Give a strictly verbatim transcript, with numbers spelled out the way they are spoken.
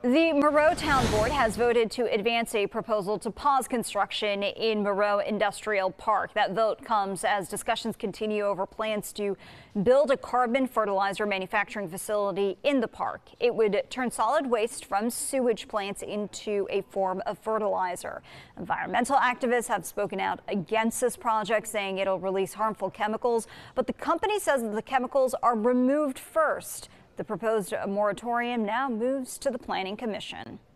The Moreau Town Board has voted to advance a proposal to pause construction in Moreau Industrial Park. That vote comes as discussions continue over plans to build a carbon fertilizer manufacturing facility in the park. It would turn solid waste from sewage plants into a form of fertilizer. Environmental activists have spoken out against this project, saying it'll release harmful chemicals, but the company says that the chemicals are removed first. The proposed moratorium now moves to the Planning Commission.